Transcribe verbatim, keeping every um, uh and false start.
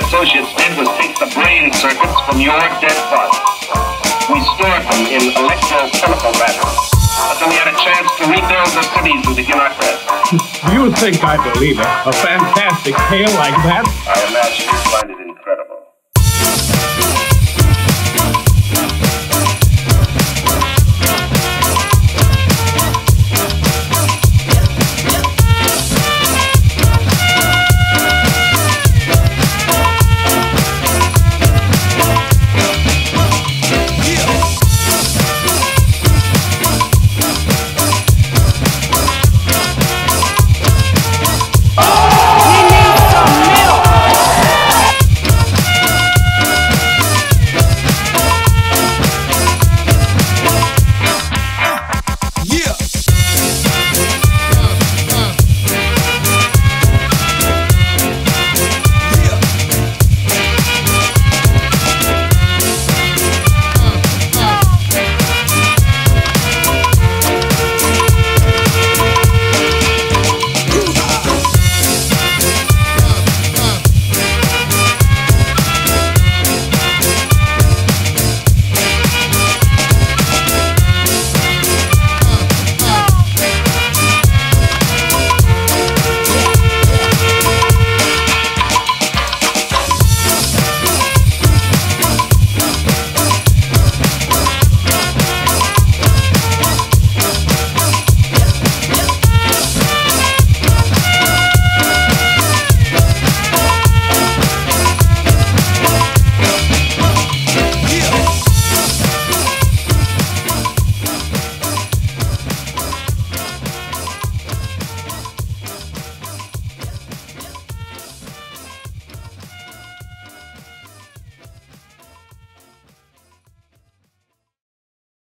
associates did was take the brain circuits from your dead body. We stored them in electrochemical batteries until we had a chance to rebuild the cities and begin our quest. You think I believe it? A fantastic tale like that? I imagine.